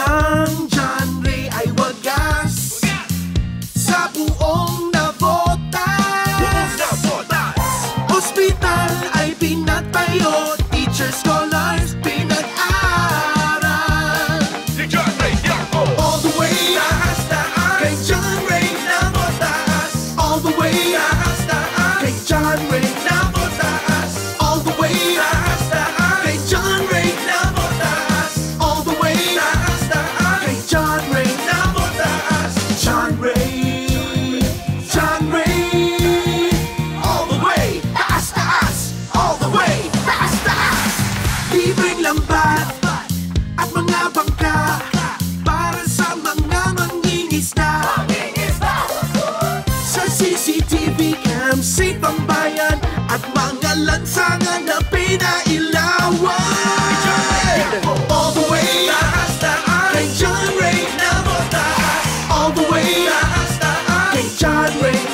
Ang genre ay wagas sa buong Navotas. Hospital ay pinatayo, teachers, scholars, pinag-aral. Si John Rey Tiangco, all the way taas, taas. Kay John Rey Navotaas, all the way taas, taas. Kay John Rey Navotaas, all the way taas, taas. Kay John Rey Navotaas, all the way taas, taas. Kay John Rey Navotaas, John Rey, John Rey, all the way taas, taas, all the way taas, taas. Libreng lambat at mga bangka para sa mga mangingisda. Sa CCTV cam, safe ang bayan at mga lansangan na pinailawan. All the way taas, taas. Kay John Rey Navotaas, all the way taas, taas. Kay John Rey